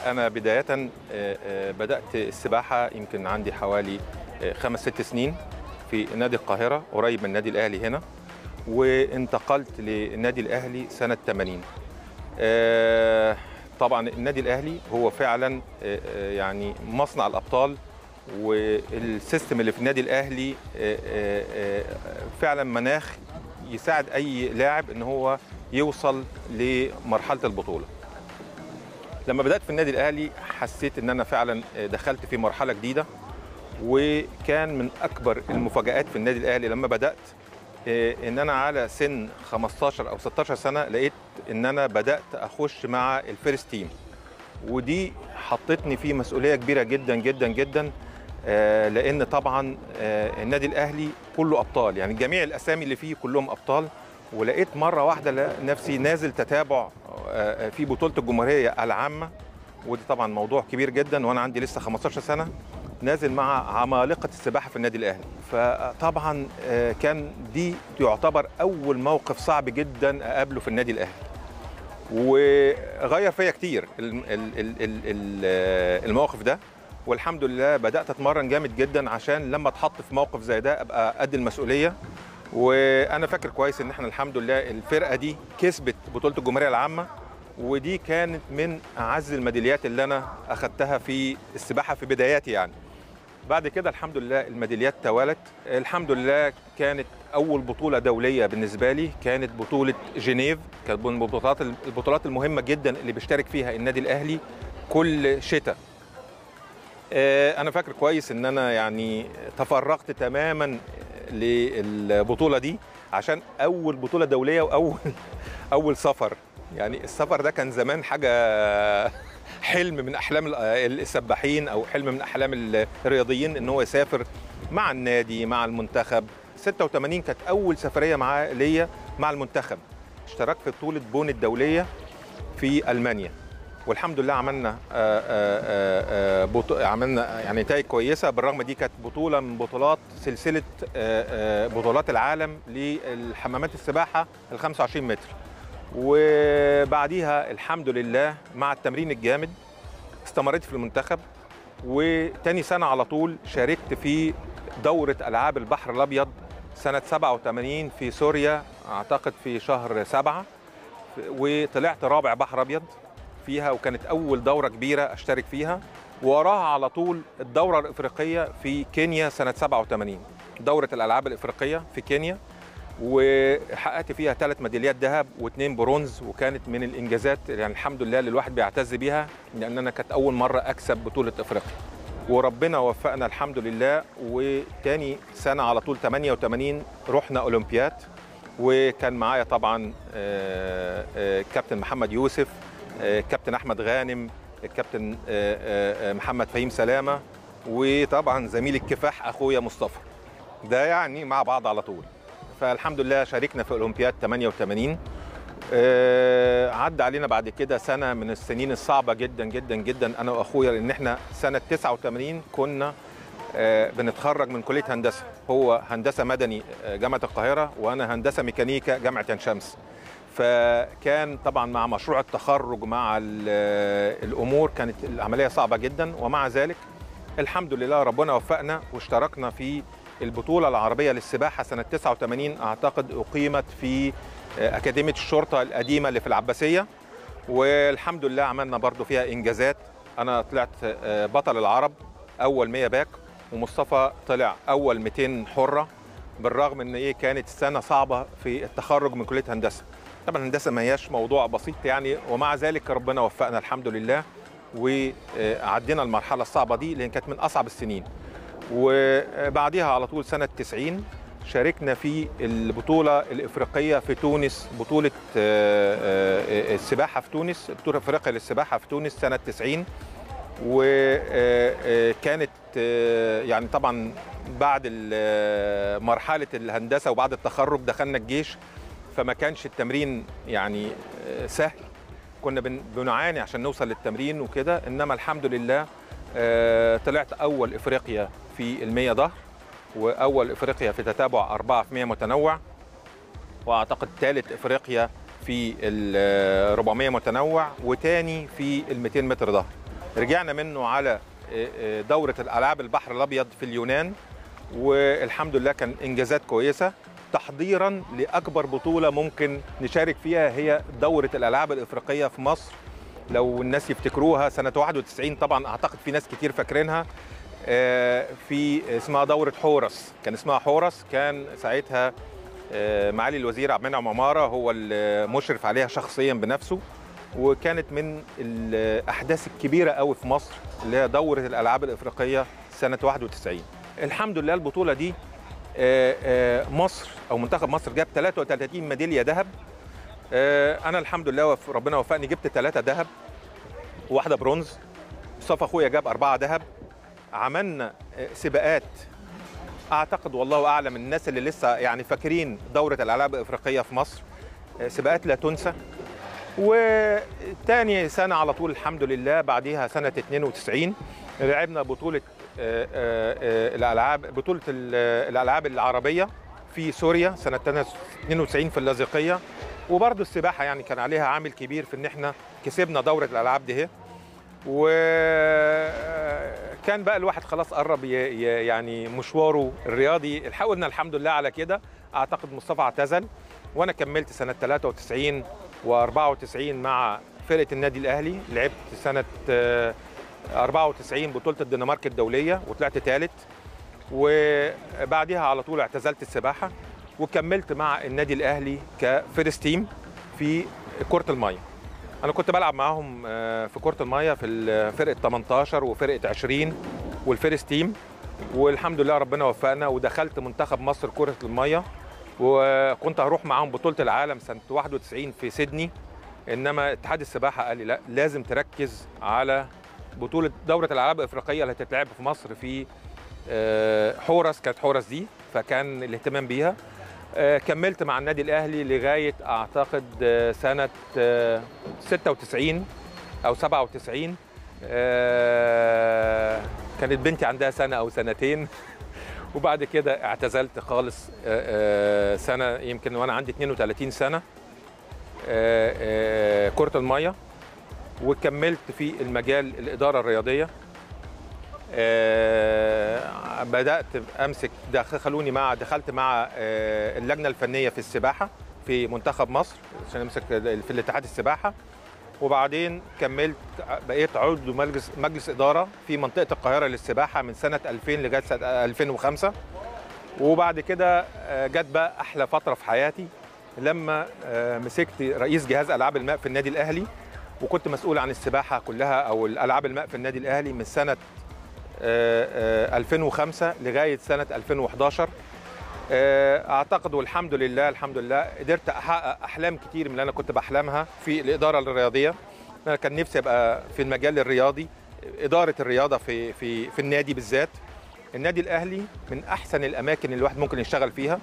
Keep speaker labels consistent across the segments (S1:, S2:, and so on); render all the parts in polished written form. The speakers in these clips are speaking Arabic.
S1: أنا بداية بدأت السباحة يمكن عندي حوالي 5-6 سنين في نادي القاهرة قريب من النادي الأهلي هنا، وانتقلت للنادي الأهلي سنة 80. طبعا النادي الأهلي هو فعلا يعني مصنع الأبطال، والسيستم اللي في النادي الأهلي فعلا مناخ يساعد أي لاعب إن هو يوصل لمرحلة البطولة. لما بدأت في النادي الأهلي حسيت إن أنا فعلا دخلت في مرحلة جديدة، وكان من أكبر المفاجآت في النادي الأهلي لما بدأت إن أنا على سن 15 أو 16 سنة لقيت إن أنا بدأت أخش مع الفيرست تيم، ودي حطتني في مسؤولية كبيرة جدا جدا جدا، لأن طبعا النادي الأهلي كله أبطال، يعني جميع الأسامي اللي فيه كلهم أبطال. ولقيت مرة واحدة نفسي نازل تتابع في بطولة الجمهورية العامة، ودي طبعا موضوع كبير جدا وأنا عندي لسه 15 سنة، نازل مع عمالقة السباحة في النادي الأهلي. فطبعا كان دي تعتبر أول موقف صعب جدا أقابله في النادي الأهلي، وغير فيا كتير الموقف ده. والحمد لله بدأت أتمرن جامد جدا عشان لما اتحط في موقف زي ده أبقى قد المسؤولية. وأنا فاكر كويس إن احنا الحمد لله الفرقة دي كسبت بطولة الجمهورية العامة، ودي كانت من أعز الميداليات اللي أنا أخدتها في السباحة في بداياتي. يعني بعد كده الحمد لله الميداليات توالت. الحمد لله كانت أول بطولة دولية بالنسبة لي كانت بطولة جنيف، كانت من البطولات المهمة جدا اللي بيشترك فيها النادي الأهلي كل شتاء. أنا فاكر كويس إن أنا يعني تفرغت تماما للبطولة دي عشان أول بطولة دولية وأول سفر. يعني السفر ده كان زمان حاجة حلم من أحلام السباحين أو حلم من أحلام الرياضيين إن هو يسافر مع النادي مع المنتخب. 86 كانت أول سفرية ليا مع المنتخب، اشتركت في بطولة بون الدولية في ألمانيا، والحمد لله عملنا يعني نتائج كويسة. بالرغم دي كانت بطولة من بطولات سلسلة بطولات العالم للحمامات السباحة ال 25 متر. وبعديها الحمد لله مع التمرين الجامد استمريت في المنتخب، وتاني سنة على طول شاركت في دورة ألعاب البحر الأبيض سنة 87 في سوريا، أعتقد في شهر 7، وطلعت رابع بحر أبيض فيها، وكانت أول دورة كبيرة أشترك فيها. ووراها على طول الدورة الإفريقية في كينيا سنة 87، دورة الألعاب الإفريقية في كينيا، وحققت فيها 3 ميداليات ذهب و2 برونز، وكانت من الإنجازات يعني الحمد لله اللي الواحد بيعتز بيها، لأن أنا كانت أول مرة أكسب بطولة إفريقيا، وربنا وفقنا الحمد لله. وتاني سنة على طول 88 رحنا أولمبياد، وكان معايا طبعا كابتن محمد يوسف، كابتن أحمد غانم، الكابتن محمد فهيم سلامة، وطبعا زميل الكفاح أخويا مصطفى، ده يعني مع بعض على طول. فالحمد لله شاركنا في أولمبياد 88. عدى علينا بعد كده سنة من السنين الصعبة جدا جدا جدا أنا وأخويا، لأن احنا سنة 89 كنا بنتخرج من كلية هندسة، هو هندسة مدني جامعة القاهرة وأنا هندسة ميكانيكا جامعة عين شمس. فكان طبعا مع مشروع التخرج مع الأمور كانت العملية صعبة جدا، ومع ذلك الحمد لله ربنا وفقنا واشتركنا في البطولة العربية للسباحة سنة 89، أعتقد أقيمت في أكاديمية الشرطة القديمة اللي في العباسية، والحمد لله عملنا برضو فيها إنجازات. أنا طلعت بطل العرب أول 100 باك، ومصطفى طلع أول 200 حرة، بالرغم إن كانت السنة صعبة في التخرج من كلية هندسة. طبعا الهندسة ما هياش موضوع بسيط يعني، ومع ذلك ربنا وفقنا الحمد لله وعدينا المرحلة الصعبة دي لأن كانت من أصعب السنين. وبعدها على طول سنة 90 شاركنا في البطولة الإفريقية في تونس، بطولة السباحة في تونس، بطولة أفريقيا للسباحة في تونس سنة 90. وكانت يعني طبعا بعد مرحلة الهندسة وبعد التخرج دخلنا الجيش، فما كانش التمرين يعني سهل، كنا بنعاني عشان نوصل للتمرين وكده. إنما الحمد لله طلعت أول إفريقيا في 100 ظهر، وأول إفريقيا في تتابع 4 في 100 متنوع، وأعتقد ثالث إفريقيا في 400 متنوع، وتاني في 200 متر ظهر. رجعنا منه على دورة الألعاب البحر الأبيض في اليونان، والحمد لله كان إنجازات كويسة تحضيرا لأكبر بطولة ممكن نشارك فيها، هي دورة الألعاب الإفريقية في مصر. لو الناس يفتكروها سنة 91، طبعا أعتقد في ناس كتير فاكرينها، في اسمها دورة حورس، كان اسمها حورس، كان ساعتها معالي الوزير عبد المنعم عمارة هو المشرف عليها شخصيا بنفسه، وكانت من الأحداث الكبيرة قوي في مصر اللي هي دورة الألعاب الإفريقية سنة 91. الحمد لله البطولة دي مصر أو منتخب مصر جاب 33 ميدالية ذهب. أنا الحمد لله ربنا وفقني، جبت 3 ذهب وواحدة برونز. مصطفى أخويا جاب 4 ذهب. عملنا سباقات، أعتقد والله أعلم الناس اللي لسه يعني فاكرين دورة الألعاب الإفريقية في مصر، سباقات لا تنسى. وتاني سنة على طول الحمد لله بعديها سنة 92 لعبنا بطولة الألعاب العربية في سوريا سنة 92 في اللاذقية. وبرضه السباحة يعني كان عليها عامل كبير في إن احنا كسبنا دورة الألعاب دي. وكان بقى الواحد خلاص قرب يعني مشواره الرياضي، حاولنا الحمد لله على كده. أعتقد مصطفى اعتزل وأنا كملت سنة 93 و94 مع فرقة النادي الأهلي. لعبت سنة 94 بطولة الدنمارك الدولية وطلعت ثالث، وبعدها على طول اعتزلت السباحة وكملت مع النادي الأهلي كفيرست تيم في كرة المية. أنا كنت بلعب معاهم في كرة المية في فرقة 18 وفرقة 20 والفيرست تيم، والحمد لله ربنا وفقنا ودخلت منتخب مصر كرة المية، وكنت هروح معاهم بطولة العالم سنة 91 في سيدني. إنما اتحاد السباحة قال لي لا، لازم تركز على بطولة دورة الألعاب الإفريقية اللي هتتلعب في مصر في حورس. كانت حورس دي فكان الاهتمام بيها. كملت مع النادي الأهلي لغاية أعتقد سنة 96 أو 97. كانت بنتي عندها سنة أو سنتين، وبعد كده اعتزلت خالص سنة يمكن وأنا عندي 32 سنة كرة المية، وكملت في المجال الإدارة الرياضية. بدأت أمسك دخلت مع اللجنة الفنية في السباحة في منتخب مصر عشان أمسك في الاتحاد السباحة، وبعدين كملت بقيت عضو مجلس إدارة في منطقة القاهرة للسباحة من سنة 2000 لغاية سنة 2005. وبعد كده جت بقى أحلى فترة في حياتي لما مسكت رئيس جهاز ألعاب الماء في النادي الأهلي، وكنت مسؤول عن السباحة كلها أو الألعاب الماء في النادي الأهلي من سنة 2005 لغاية سنة 2011. أعتقد والحمد لله قدرت أحقق أحلام كتير من اللي أنا كنت بحلمها في الإدارة الرياضية. أنا كان نفسي أبقى في المجال الرياضي، إدارة الرياضة في النادي بالذات. النادي الأهلي من أحسن الأماكن اللي الواحد ممكن يشتغل فيها.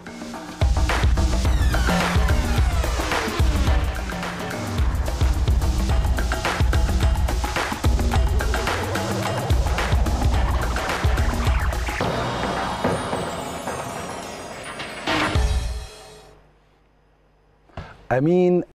S2: أمين